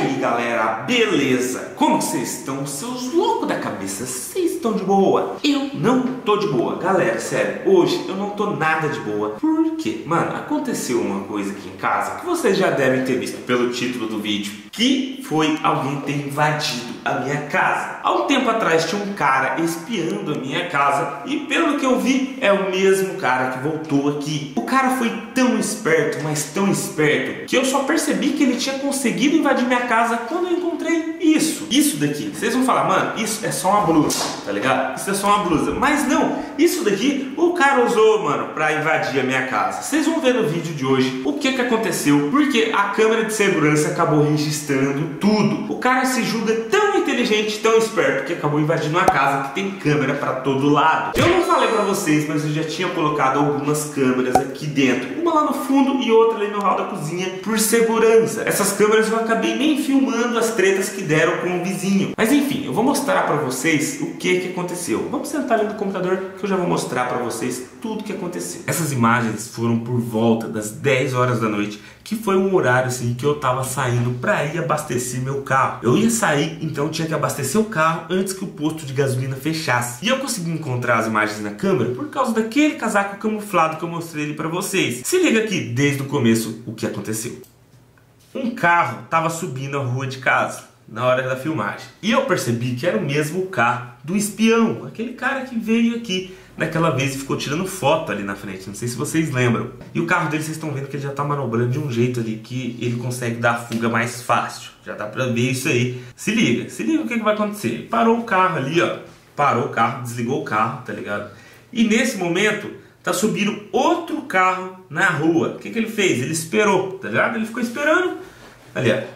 aí galera, beleza? Como que vocês estão? Seus loucos da cabeça, vocês estão de boa? Eu não tô de boa, galera, sério, hoje eu não tô nada de boa. Por quê? Mano, aconteceu uma coisa aqui em casa que vocês já devem ter visto pelo título do vídeo, que foi alguém ter invadido a minha casa. Há um tempo atrás tinha um cara espiando a minha casa e pelo que eu vi é o mesmo cara que voltou aqui. O cara foi tão esperto, mas tão esperto, que eu só percebi que ele tinha conseguido invadir minha casa quando eu encontrei isso. Isso daqui, vocês vão falar, mano, isso é só uma blusa, tá ligado? Isso é só uma blusa. Mas não, isso daqui o cara usou, mano, pra invadir a minha casa. Vocês vão ver no vídeo de hoje o que aconteceu, porque a câmera de segurança acabou registrando tudo. O cara se julga tão inteligente, tão esperto, que acabou invadindo uma casa que tem câmera pra todo lado. Eu não falei pra vocês, mas eu já tinha colocado algumas câmeras aqui dentro. Uma lá no fundo e outra ali no hall da cozinha, por segurança. Essas câmeras eu acabei nem filmando as tretas que deram com o vizinho. Mas enfim, eu vou mostrar pra vocês o que aconteceu. Vamos sentar ali no computador que eu já vou mostrar pra vocês tudo que aconteceu. Essas imagens foram por volta das 10 horas da noite, que foi um horário assim que eu tava saindo pra ir abastecer meu carro. Eu ia sair, então tinha que abastecer o carro antes que o posto de gasolina fechasse. E eu consegui encontrar as imagens na câmera por causa daquele casaco camuflado que eu mostrei ali pra vocês. Se liga aqui desde o começo o que aconteceu. Um carro tava subindo a rua de casa na hora da filmagem. E eu percebi que era o mesmo carro do espião, aquele cara que veio aqui naquela vez e ficou tirando foto ali na frente, não sei se vocês lembram. E o carro dele, vocês estão vendo que ele já tá manobrando de um jeito ali que ele consegue dar a fuga mais fácil. Já dá pra ver isso aí. Se liga o que vai acontecer. Parou o carro ali, ó. Parou o carro, desligou o carro, tá ligado? E nesse momento, tá subindo outro carro na rua. O que ele fez? Ele esperou, tá ligado? Ele ficou esperando. Ali, ó.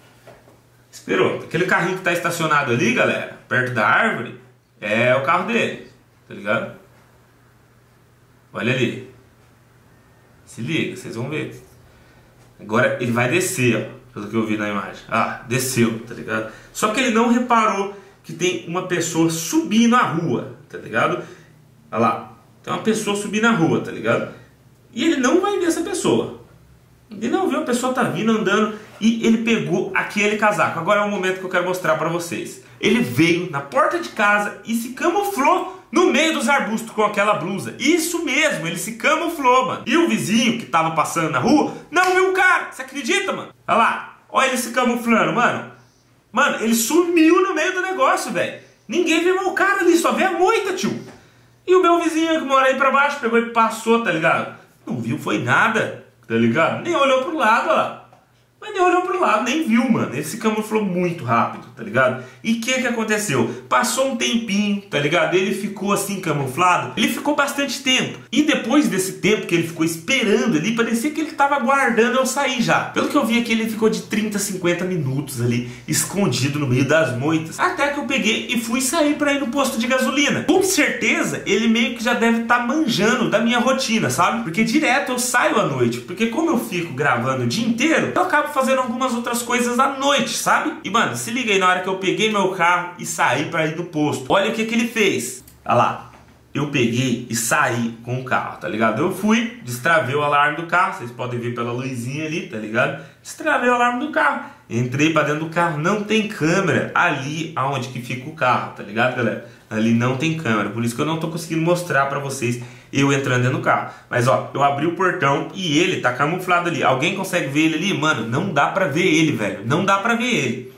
Esperou. Aquele carrinho que tá estacionado ali, galera, perto da árvore, é o carro dele, tá ligado? Olha ali. Se liga, vocês vão ver. Agora ele vai descer, ó, pelo que eu vi na imagem. Ah, desceu, tá ligado? Só que ele não reparou que tem uma pessoa subindo a rua, tá ligado? Olha lá. Tem uma pessoa subindo a rua, tá ligado? E ele não vai ver essa pessoa. Ele não viu, a pessoa tá vindo, andando, e ele pegou aquele casaco. Agora é o momento que eu quero mostrar pra vocês. Ele veio na porta de casa e se camuflou no meio dos arbustos com aquela blusa. Isso mesmo, ele se camuflou, mano. E o vizinho que tava passando na rua não viu o cara. Você acredita, mano? Olha lá, olha ele se camuflando, mano. Mano, ele sumiu no meio do negócio, velho. Ninguém viu o cara ali, só vê a moita, tio. E o meu vizinho que mora aí pra baixo pegou e passou, tá ligado? Não viu, foi nada, tá ligado? Nem olhou pro lado, ó. Mas nem olhou pro lado, nem viu, mano. Ele se camuflou muito rápido, tá ligado? E o que aconteceu? Passou um tempinho, tá ligado? Ele ficou assim camuflado. Ele ficou bastante tempo. E depois desse tempo que ele ficou esperando ali, parecia que ele tava aguardando eu sair já. Pelo que eu vi aqui, ele ficou de 30 a 50 minutos ali, escondido no meio das moitas. Até que eu peguei e fui sair pra ir no posto de gasolina. Com certeza, ele meio que já deve estar manjando da minha rotina, sabe? Porque direto eu saio à noite. Porque como eu fico gravando o dia inteiro, eu acabo fazendo algumas outras coisas à noite, sabe? E mano, se liga aí na hora que eu peguei meu carro e saí pra ir no posto. Olha o que ele fez. Olha lá. Eu peguei e saí com o carro, tá ligado? Eu fui, destravei o alarme do carro. Vocês podem ver pela luzinha ali, tá ligado? Destravei o alarme do carro. Entrei pra dentro do carro. Não tem câmera ali aonde que fica o carro, tá ligado, galera? Ali não tem câmera. Por isso que eu não tô conseguindo mostrar pra vocês eu entrando dentro do carro. Mas ó, eu abri o portão e ele tá camuflado ali. Alguém consegue ver ele ali? Mano, não dá pra ver ele, velho. Não dá pra ver ele.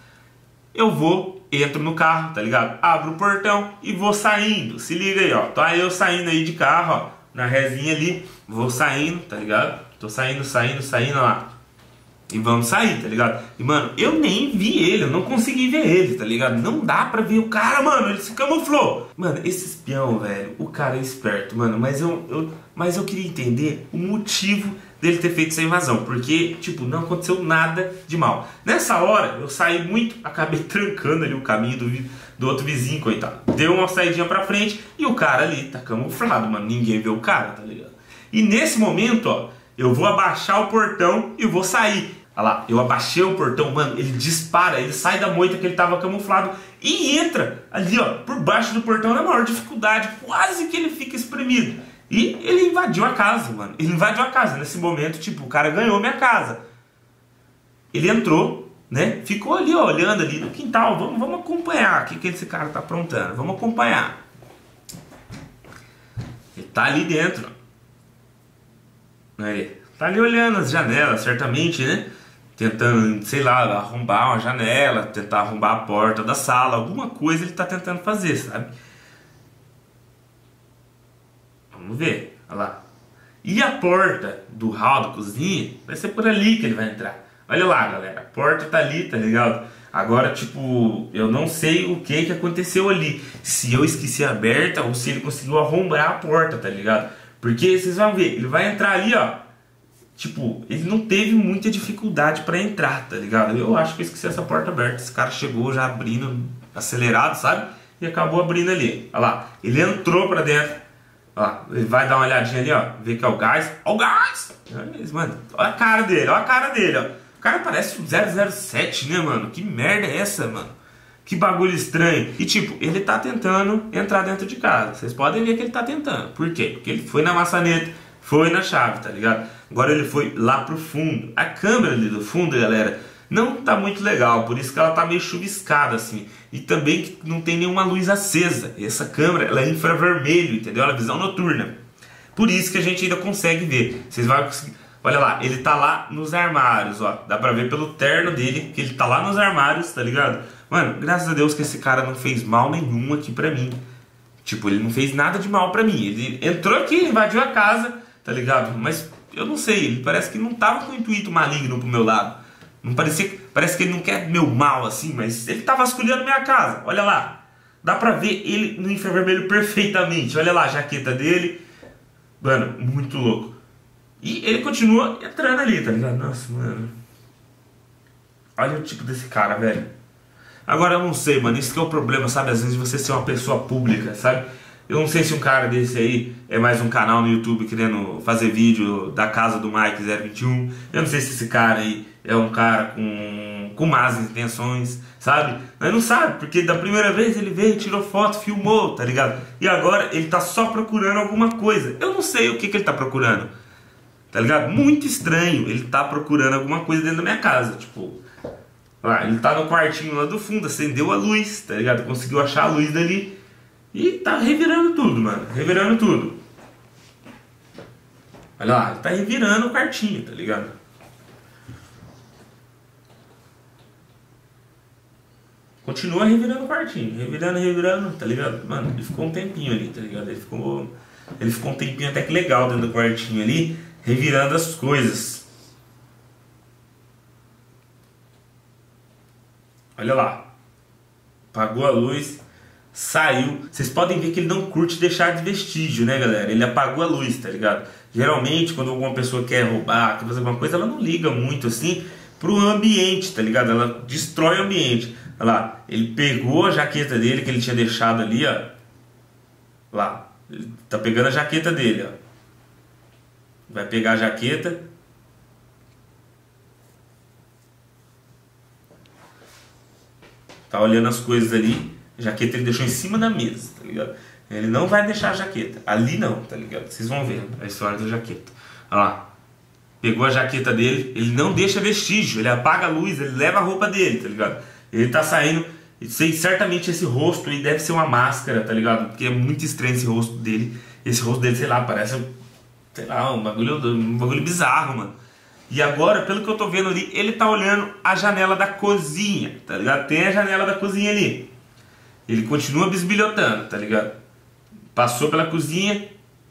Eu vou, entro no carro, tá ligado? Abro o portão e vou saindo. Se liga aí, ó. Tô aí eu saindo aí de carro, ó. Na resinha ali. Vou saindo, tá ligado? Tô saindo, ó. E vamos sair, tá ligado? E mano, eu nem vi ele, eu não consegui ver ele, tá ligado? Não dá pra ver o cara, mano, ele se camuflou. Mano, esse espião, velho, o cara é esperto, mano. Mas eu queria entender o motivo dele ter feito essa invasão. Porque, tipo, não aconteceu nada de mal. Nessa hora, eu saí muito, acabei trancando ali o caminho do outro vizinho, coitado. Deu uma saidinha pra frente e o cara ali tá camuflado, mano. Ninguém vê o cara, tá ligado? E nesse momento, ó, eu vou abaixar o portão e vou sair. Olha lá, eu abaixei o portão, mano, ele dispara, ele sai da moita que ele tava camuflado e entra ali, ó, por baixo do portão na maior dificuldade, quase que ele fica espremido. E ele invadiu a casa, mano, ele invadiu a casa. Nesse momento, tipo, o cara ganhou minha casa. Ele entrou, né? Ficou ali, ó, olhando ali no quintal. Vamos acompanhar o que esse cara tá aprontando. Vamos acompanhar. Ele tá ali dentro. Aí, tá ali olhando as janelas, certamente, né? Tentando, sei lá, arrombar uma janela, tentar arrombar a porta da sala, alguma coisa ele tá tentando fazer, sabe? Vamos ver, olha lá. E a porta do hall da cozinha vai ser por ali que ele vai entrar. Olha lá, galera, a porta tá ali, tá ligado? Agora, tipo, eu não sei o que aconteceu ali. Se eu esqueci aberta ou se ele conseguiu arrombar a porta, tá ligado? Porque vocês vão ver, ele vai entrar ali, ó. Tipo, ele não teve muita dificuldade pra entrar, tá ligado? Eu acho que eu esqueci essa porta aberta. Esse cara chegou já abrindo, acelerado, sabe? E acabou abrindo ali. Olha lá, ele entrou pra dentro. Ó, ele vai dar uma olhadinha ali, ó. Ver que é o gás. Ó o gás! Mano, olha a cara dele, olha a cara dele, ó. O cara parece um 007, né, mano? Que merda é essa, mano? Que bagulho estranho. E tipo, ele tá tentando entrar dentro de casa. Vocês podem ver que ele tá tentando. Por quê? Porque ele foi na maçaneta, foi na chave, tá ligado? Agora ele foi lá pro fundo. A câmera ali do fundo, galera, não tá muito legal. Por isso que ela tá meio chuviscada, assim. E também que não tem nenhuma luz acesa. E essa câmera, ela é infravermelho, entendeu? Ela é visão noturna. Por isso que a gente ainda consegue ver. Vocês vão conseguir... Olha lá, ele tá lá nos armários, ó. Dá pra ver pelo terno dele que ele tá lá nos armários, tá ligado? Mano, graças a Deus que esse cara não fez mal nenhum aqui pra mim. Tipo, ele não fez nada de mal pra mim. Ele entrou aqui, invadiu a casa, tá ligado? Mas eu não sei, ele parece que não tava com intuito maligno pro meu lado. Não parecia, parece que ele não quer meu mal assim, mas ele tá vasculhando minha casa. Olha lá, dá pra ver ele no infravermelho perfeitamente. Olha lá a jaqueta dele. Mano, muito louco. E ele continua entrando ali, tá ligado? Nossa, mano. Olha o tipo desse cara, velho. Agora eu não sei, mano, isso que é o problema, sabe? Às vezes você ser uma pessoa pública, sabe? Eu não sei se um cara desse aí é mais um canal no YouTube querendo fazer vídeo da casa do Mike 021. Eu não sei se esse cara aí é um cara com más intenções, sabe? Mas não sabe, porque da primeira vez ele veio, tirou foto, filmou, tá ligado? E agora ele tá só procurando alguma coisa. Eu não sei o que ele tá procurando, tá ligado? Muito estranho, ele tá procurando alguma coisa dentro da minha casa, tipo... Lá, ele tá no quartinho lá do fundo, acendeu a luz, tá ligado? Conseguiu achar a luz dali. E tá revirando tudo, mano. Revirando tudo. Olha lá, ele tá revirando o quartinho, tá ligado? Continua revirando o quartinho. Revirando, tá ligado? Mano, ele ficou um tempinho ali, tá ligado? Ele ficou um tempinho até que legal dentro do quartinho ali, revirando as coisas. Olha lá. Apagou a luz. Saiu. Vocês podem ver que ele não curte deixar de vestígio, né, galera? Ele apagou a luz, tá ligado? Geralmente, quando alguma pessoa quer roubar, quer fazer alguma coisa, ela não liga muito, assim, pro ambiente, tá ligado? Ela destrói o ambiente. Olha lá. Ele pegou a jaqueta dele, que ele tinha deixado ali, ó. Lá. Ele tá pegando a jaqueta dele, ó. Vai pegar a jaqueta. Tá olhando as coisas ali. A jaqueta ele deixou em cima da mesa, tá ligado? Ele não vai deixar a jaqueta. Ali não, tá ligado? Vocês vão ver a história da jaqueta. Olha lá. Pegou a jaqueta dele. Ele não deixa vestígio. Ele apaga a luz. Ele leva a roupa dele, tá ligado? Ele tá saindo. Sei, certamente esse rosto aí deve ser uma máscara, tá ligado? Porque é muito estranho esse rosto dele. Esse rosto dele, sei lá, parece... Sei lá, um bagulho bizarro, mano. E agora, pelo que eu tô vendo ali, ele tá olhando a janela da cozinha, tá ligado? Tem a janela da cozinha ali. Ele continua bisbilhotando, tá ligado? Passou pela cozinha.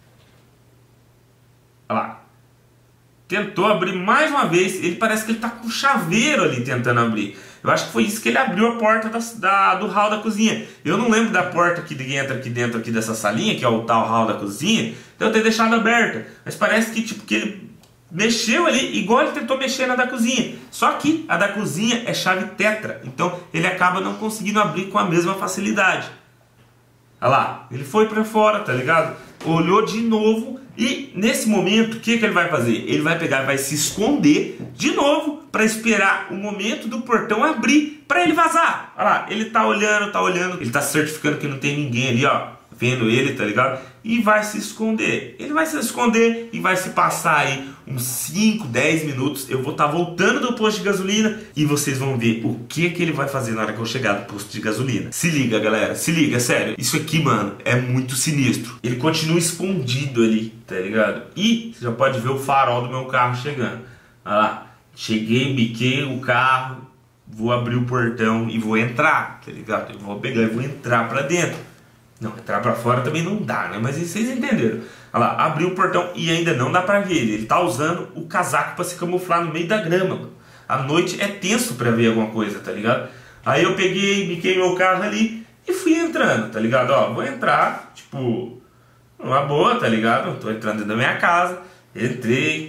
Olha lá. Tentou abrir mais uma vez. Ele parece que ele tá com chaveiro ali tentando abrir. Eu acho que foi isso que ele abriu a porta do hall da cozinha. Eu não lembro da porta que entra aqui dentro aqui dessa salinha, que é o tal hall da cozinha. Então eu tenho deixado aberta. Mas parece que tipo que ele mexeu ali, igual ele tentou mexer na da cozinha. Só que a da cozinha é chave tetra. Então ele acaba não conseguindo abrir com a mesma facilidade. Olha lá, ele foi pra fora, tá ligado? Olhou de novo. E nesse momento, o que ele vai fazer? Ele vai pegar, vai se esconder de novo para esperar o momento do portão abrir para ele vazar. Olha lá, ele tá olhando, ele tá certificando que não tem ninguém ali, ó. vendo ele, tá ligado? E vai se esconder. Ele vai se esconder e vai se passar aí uns 5, 10 minutos. Eu vou estar voltando do posto de gasolina e vocês vão ver o que ele vai fazer na hora que eu chegar do posto de gasolina. Se liga, galera, se liga, sério. Isso aqui, mano, é muito sinistro. Ele continua escondido ali, tá ligado? E você já pode ver o farol do meu carro chegando. Olha lá, cheguei, biquei o carro, vou abrir o portão e vou entrar, tá ligado? Eu vou pegar e vou entrar pra dentro. Não, entrar pra fora também não dá, né? Mas vocês entenderam. Olha lá, abriu o portão e ainda não dá pra ver ele. Ele tá usando o casaco pra se camuflar no meio da grama, mano. À noite é tenso pra ver alguma coisa, tá ligado? Aí eu peguei, biquei meu carro ali e fui entrando, tá ligado? Ó, vou entrar, tipo, numa boa, tá ligado? Eu tô entrando dentro da minha casa, entrei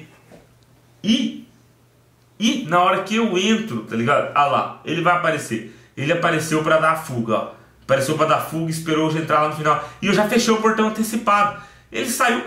e na hora que eu entro, tá ligado? Ah lá, ele vai aparecer. Ele apareceu pra dar fuga, ó. Apareceu pra dar fuga, esperou eu entrar lá no final. E eu já fechei o portão antecipado. Ele saiu,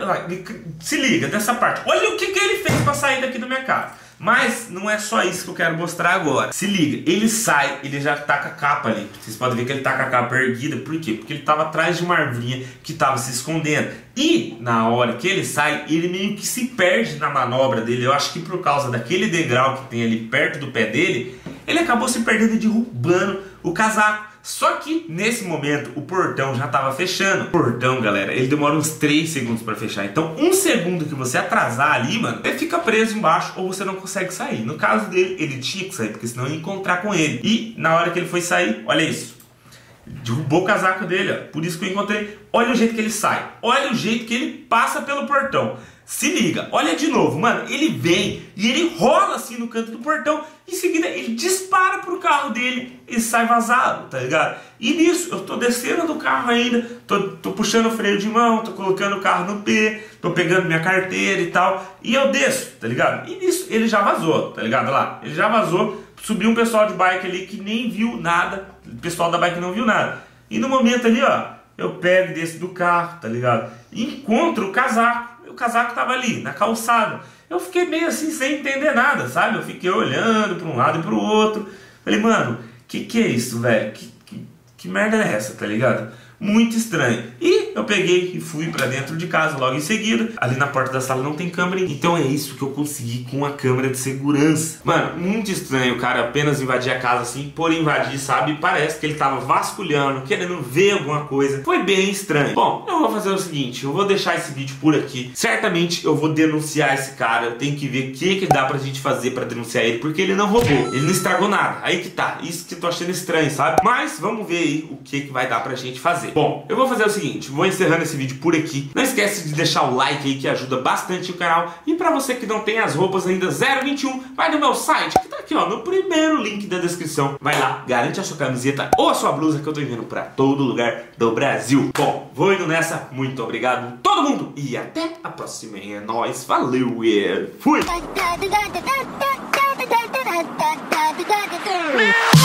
se liga dessa parte. Olha o que ele fez pra sair daqui da minha casa. Mas não é só isso que eu quero mostrar agora. Se liga, ele sai, ele já tá com a capa ali. Vocês podem ver que ele tá com a capa erguida. Por quê? Porque ele tava atrás de uma arvinha que tava se escondendo. E na hora que ele sai, ele meio que se perde na manobra dele. Eu acho que por causa daquele degrau que tem ali perto do pé dele, ele acabou se perdendo e derrubando o casaco. Só que nesse momento o portão já estava fechando. O portão, galera, ele demora uns 3 segundos para fechar. Então 1 segundo que você atrasar ali, mano, ele fica preso embaixo ou você não consegue sair. No caso dele, ele tinha que sair, porque senão ia encontrar com ele. E na hora que ele foi sair, olha isso, derrubou o casaco dele, ó. Por isso que eu encontrei. Olha o jeito que ele sai, olha o jeito que ele passa pelo portão. Se liga, olha de novo, mano, ele vem e ele rola assim no canto do portão. Em seguida ele dispara pro carro dele e sai vazado, tá ligado? E nisso eu tô descendo do carro ainda, tô puxando o freio de mão, tô colocando o carro no P, tô pegando minha carteira e tal, e eu desço, tá ligado? E nisso ele já vazou, tá ligado? Lá, ele já vazou, subiu um pessoal de bike ali que nem viu nada, o pessoal da bike não viu nada. E no momento ali, ó, eu pego e desço do carro, tá ligado? E encontro o casaco. O casaco tava ali, na calçada. Eu fiquei meio assim, sem entender nada, sabe? Eu fiquei olhando para um lado e para o outro. Falei, mano, que é isso, velho? Que merda é essa, tá ligado? Muito estranho. E eu peguei e fui pra dentro de casa logo em seguida. Ali na porta da sala não tem câmera, então é isso que eu consegui com a câmera de segurança. Mano, muito estranho o cara apenas invadir a casa assim, por invadir, sabe? Parece que ele tava vasculhando, querendo ver alguma coisa. Foi bem estranho. Bom, eu vou fazer o seguinte, eu vou deixar esse vídeo por aqui. Certamente eu vou denunciar esse cara. Eu tenho que ver o que dá pra gente fazer pra denunciar ele, porque ele não roubou, ele não estragou nada. Aí que tá, isso que eu tô achando estranho, sabe? Mas vamos ver aí o que vai dar pra gente fazer. Bom, eu vou fazer o seguinte, vou encerrando esse vídeo por aqui. Não esquece de deixar o like aí que ajuda bastante o canal. E pra você que não tem as roupas ainda 021, vai no meu site que tá aqui ó, no primeiro link da descrição. Vai lá, garante a sua camiseta ou a sua blusa que eu tô enviando pra todo lugar do Brasil. Bom, vou indo nessa, muito obrigado todo mundo e até a próxima. É nóis, valeu e fui!